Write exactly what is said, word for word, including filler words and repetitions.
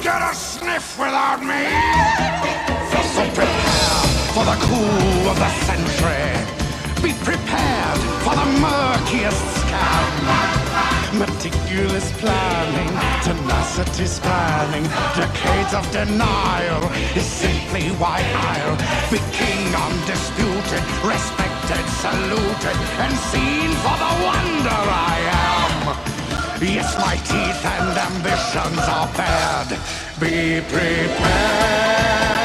get a sniff without me. So prepare for the coup of the century. Be prepared for the murkiest scam. Meticulous planning, tenacity spanning, decades of denial is simply why I'll be king undisputed, respected, saluted, and seen for the wonder I am. Yes, my teeth and ambitions are bared. Be prepared.